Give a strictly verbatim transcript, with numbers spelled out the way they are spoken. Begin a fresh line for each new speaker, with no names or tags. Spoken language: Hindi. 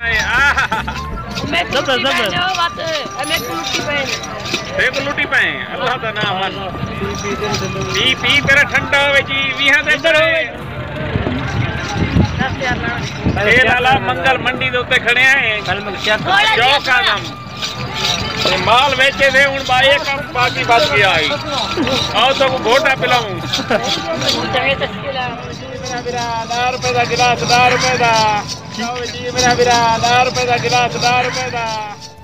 मैं जबर जबर बात मैं लुटी पे
देख लुटी पे अल्लाह दा नाम पी पी तेरा ठंडा होवे जी विहां दे करे ए लाला मंगल मंडी दे उत्ते खड़े हैं चौक आजम ते माल बेचे थे हुन बा एक बाकी बच गया है आओ तो घोटा पिलाऊं मेरा बिरा दस रुपए दा गिलास दस रुपए दा जी मेरा बिरा दस रुपए दा गिलास दस रुपए दा।